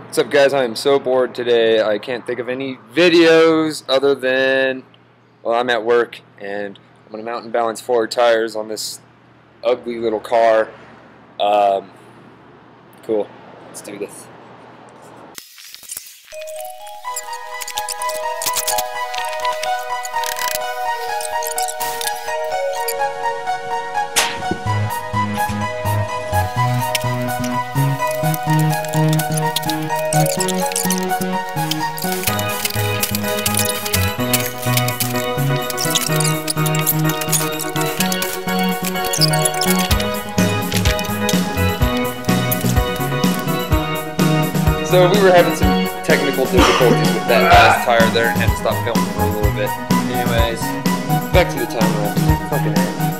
What's up, guys? I am so bored today. I can't think of any videos other than, well, I'm at work and I'm going to mountain balance 4 tires on this ugly little car. Cool. Let's do this. So we were having some technical difficulties with that last tire there and had to stop filming for a little bit. Anyways, back to the time lapse. Fucking A.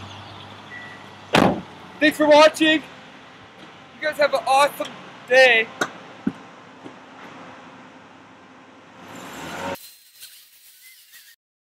Thanks for watching. You guys have an awesome day.